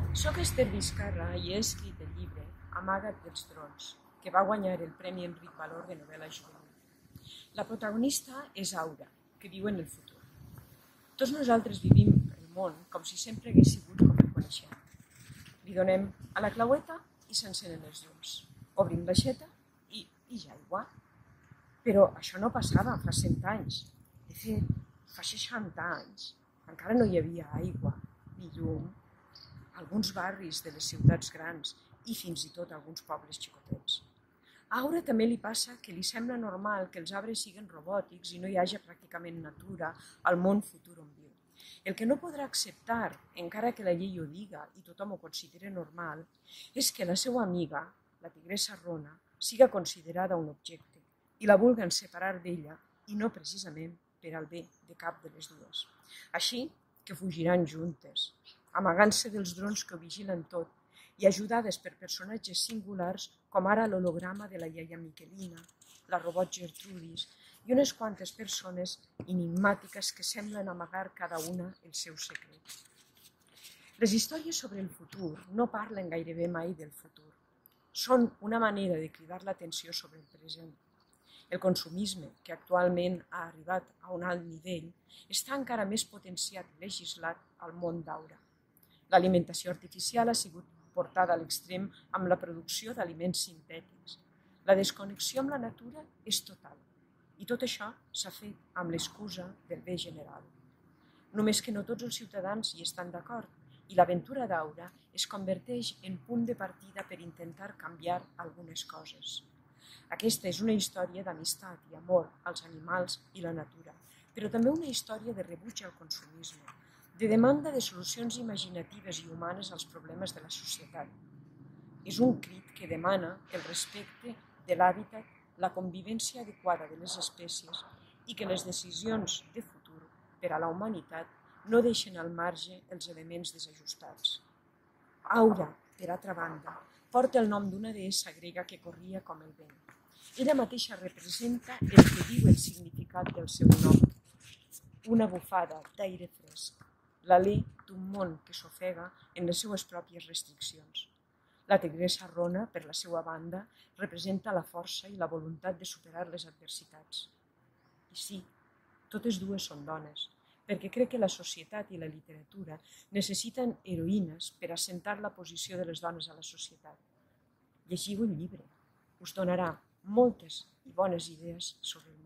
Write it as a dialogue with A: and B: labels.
A: Soc Esther Vizcarra i he escrit el llibre Amaga't dels drons, que va guanyar el Premi Enric Valor de novel·la juvenil. La protagonista és Aura, que viu en el futur. Tots nosaltres vivim el món com si sempre hagués sigut com el coneixem. Li donem a la claueta i s'encenen els llums. Obrim l'aixeta i ja aigua. Però això no passava fa 100 anys. De fet, fa 60 anys encara no hi havia aigua ni llum. Alguns barris de les ciutats grans i fins i tot alguns pobles xicotets. A Aura també li passa que li sembla normal que els arbres siguin robòtics i no hi hagi pràcticament natura al món futur on viu. El que no podrà acceptar, encara que la llei ho diga i tothom ho considera normal, és que la seva amiga, la tigressa Rona, siga considerada un objecte i la vulguen separar d'ella i no precisament per al bé de cap de les dues. Així que fugiran juntes, amagant-se dels drons que ho vigilen tot i ajudades per personatges singulars com ara l'holograma de la iaia Miquelina, la robot Gertrudis i unes quantes persones enigmàtiques que semblen amagar cada una el seu secret. Les històries sobre el futur no parlen gairebé mai del futur. Són una manera de cridar l'atenció sobre el present. El consumisme, que actualment ha arribat a un alt nivell, està encara més potenciat i legislat al món d'Aura. L'alimentació artificial ha sigut portada a l'extrem amb la producció d'aliments sintètics. La desconnexió amb la natura és total, i tot això s'ha fet amb l'excusa del bé general. Només que no tots els ciutadans hi estan d'acord, i l'aventura d'Aura es converteix en punt de partida per intentar canviar algunes coses. Aquesta és una història d'amistat i amor als animals i la natura, però també una història de rebuig al consumisme, de demanda de solucions imaginatives i humanes als problemes de la societat. És un crit que demana el respecte de l'hàbitat, la convivència adequada de les espècies i que les decisions de futur per a la humanitat no deixen al marge els elements desajustats. Aura, per altra banda, porta el nom d'una deessa grega que corria com el vent. Ella mateixa representa el que diu el significat del seu nom. Una bufada d'aire fresc, l'alè d'un món que s'ofega en les seues pròpies restriccions. La tigressa Rona, per la seva banda, representa la força i la voluntat de superar les adversitats. I sí, totes dues són dones, perquè crec que la societat i la literatura necessiten heroïnes per assentar la posició de les dones a la societat. Llegiu el llibre, us donarà moltes i bones idees sobre el